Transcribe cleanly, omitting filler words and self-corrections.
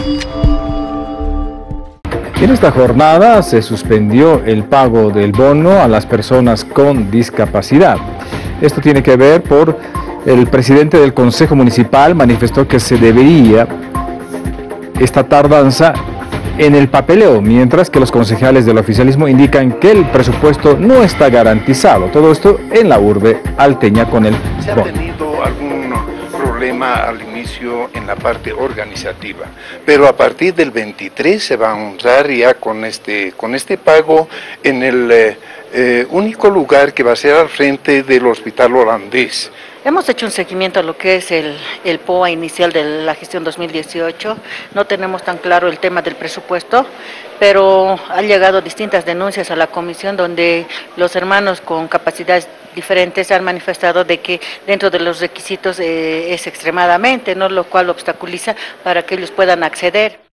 En esta jornada se suspendió el pago del bono a las personas con discapacidad. Esto tiene que ver por el presidente del Consejo Municipal manifestó que se debería esta tardanza en el papeleo, mientras que los concejales del oficialismo indican que el presupuesto no está garantizado. Todo esto en la urbe alteña con el bono. ¿Se ha tenido algún problema al inicio en la parte organizativa? Pero a partir del 23 se va a honrar ya con este pago en el único lugar que va a ser al frente del Hospital Holandés. Hemos hecho un seguimiento a lo que es el POA inicial de la gestión 2018, no tenemos tan claro el tema del presupuesto, pero han llegado distintas denuncias a la comisión donde los hermanos con capacidades diferentes han manifestado de que dentro de los requisitos es extremadamente, ¿no? Lo cual obstaculiza para que ellos puedan acceder.